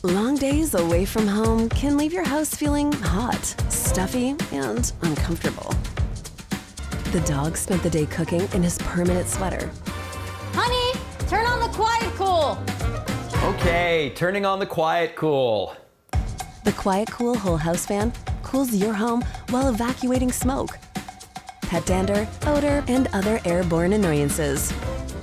Long days away from home can leave your house feeling hot, stuffy, and uncomfortable. The dog spent the day cooking in his permanent sweater. Honey, turn on the Quiet Cool. Okay, turning on the Quiet Cool. The Quiet Cool whole house fan cools your home while evacuating smoke, pet dander, odor, and other airborne annoyances.